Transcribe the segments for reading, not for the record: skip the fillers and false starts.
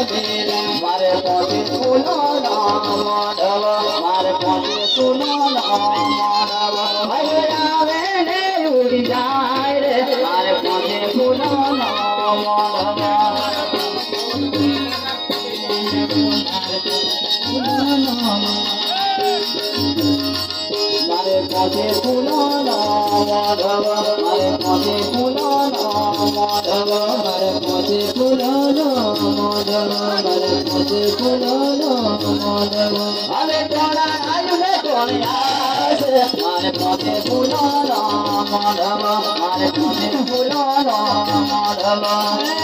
मारे पहुंचे फूलो ना माधव मारे पहुंचे फूलो ना माधव आवे ने उड़ जाए रे मारे पहुंचे फूलो ना माधव मारे पहुंचे फूलो ना माधव मारे पहुंचे फूलो ना माधव मारे पहुंचे फूलो ना माधव मारे पहुंचे फूलो ना माधव अरे तोड़ा आयु ने तोड़ा मारे पहुंचे फूलो ना माधव मारे पहुंचे फूलो ना माधव मारे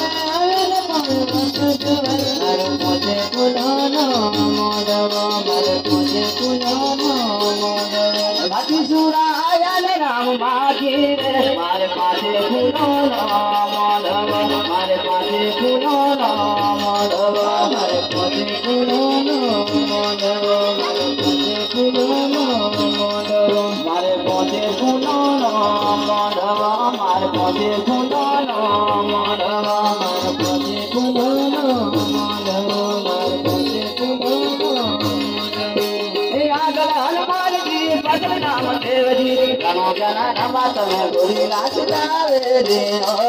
पहुंचे फूलो ना माधव मारे पहुंचे फूलो ना बाकी सुरा आया ने राम बाकी मारे पासे फूलो ना माधव मारे पासे फूलो ना माधव मारे पासे फूलो ना माधव मारे पासे फूलो ना माधव मारे पासे फूलो ना माधव मारे पासे फूलो ना माधव मारे पासे फूलो ना माधव मारे पासे फूलो ना हनुमान जी पटल नाम देव जी कनो जना नमत में गोरी नाच जावे रे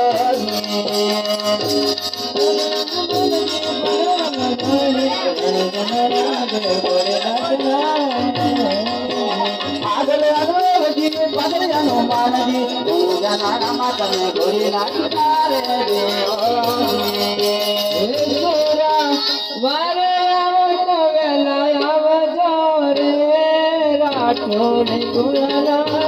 आगल अनोख जी पटल हनुमान जी कनो जना नमत में गोरी नाच जावे रे वारे आवो वेला आव जोरे राठौड़ गुरला